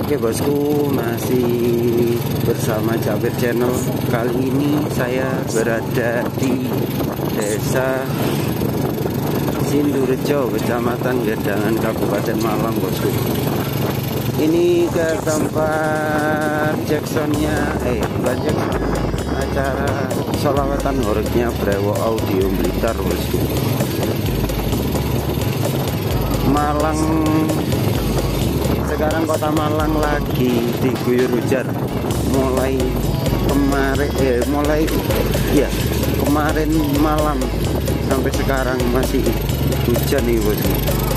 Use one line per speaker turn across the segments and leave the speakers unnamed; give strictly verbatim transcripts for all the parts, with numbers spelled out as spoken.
Oke bosku, masih bersama Cabir Channel. Kali ini saya berada di Desa Sindurejo, Kecamatan Gedangan, Kabupaten Malang bosku. Ini ke tempat Jacksonnya, eh bukan Jackson, acara sholawatan horiknya Brewo Audio Blitar bosku. Malang, sekarang kota Malang lagi diguyur hujan mulai kemarin eh mulai ya kemarin malam sampai sekarang masih hujan nih bosku.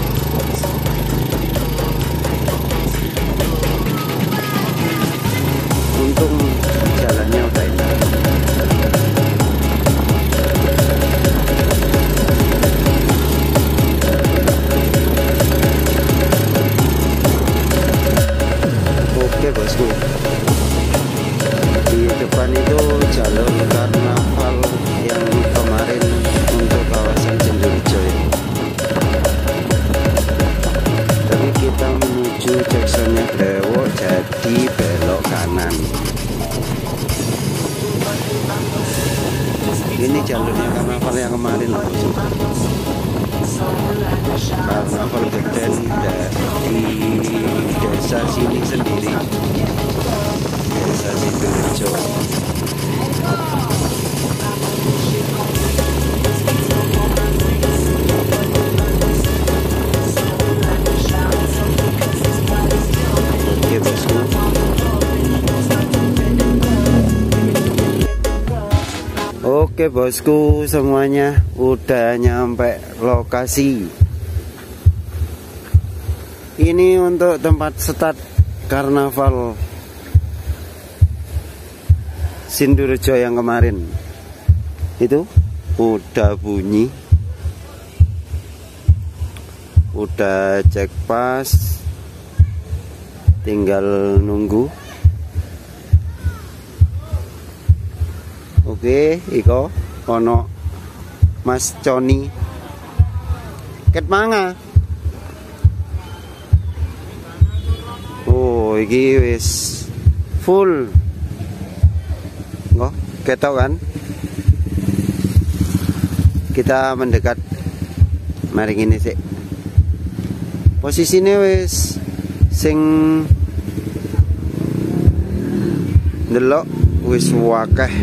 Untung jalannya udah enak. Oke bosku, di depan itu jalur karnaval yang kemarin untuk kawasan Sindurejo ini. Tapi kita menuju Jacksonnya Brewo, jadi belok kanan. Ini jalurnya karnaval yang kemarin loh bosku. Karnaval geden di desa sini sendiri, Desa Sindurejo. Oke bosku, oke bosku, semuanya udah nyampe lokasi. Ini untuk tempat start karnaval Sindurejo yang kemarin. Itu udah bunyi, udah cek pas, tinggal nunggu. Oke, iko ono Mas Coni ket manga. Oh, iki wis full. Nggak, ketok kan? Kita mendekat. Mari ngene sik. Posisine wis sing ndelok wis wakeh.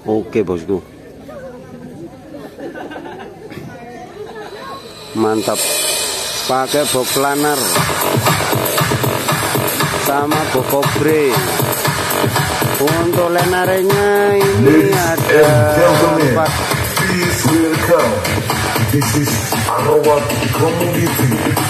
Oke bosku, mantap. Pakai box planer sama box cobre. Untuk lenarenya ini ada empat.
Please welcome. This is Arwat Community.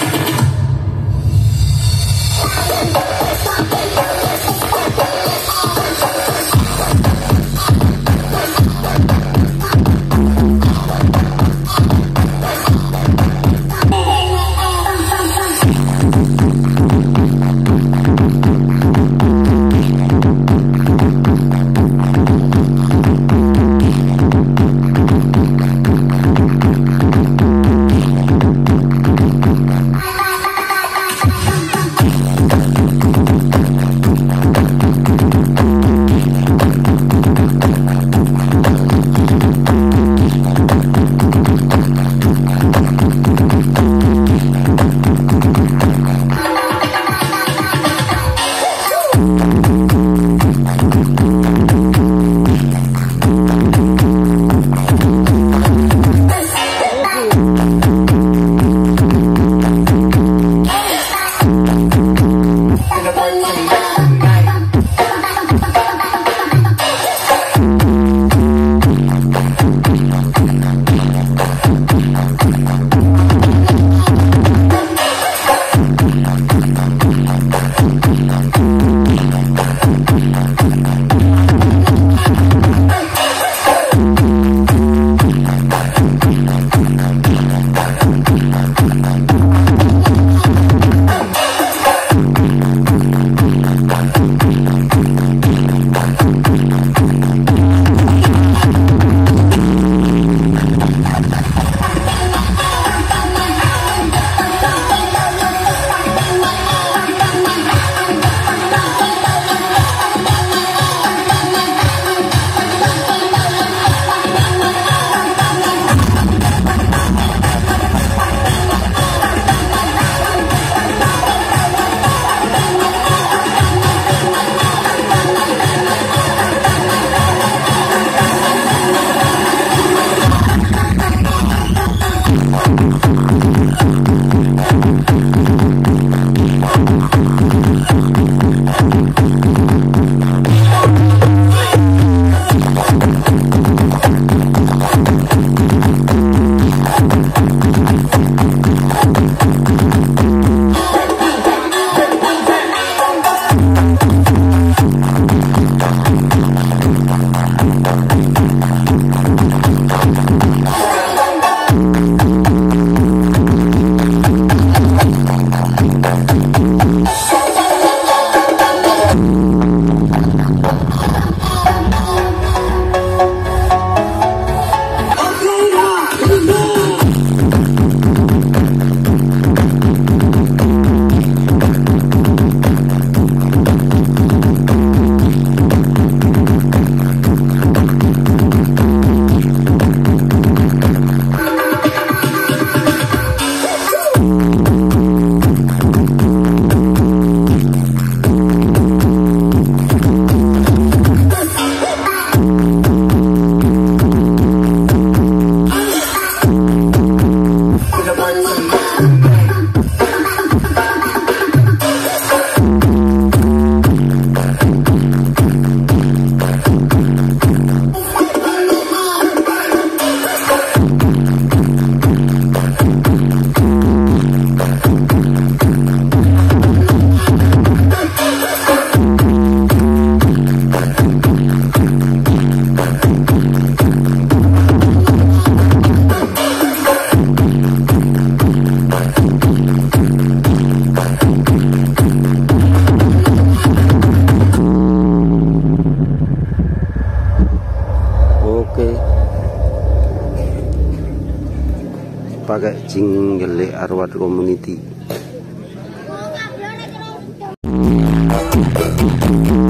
pakai jingle Arwat Community.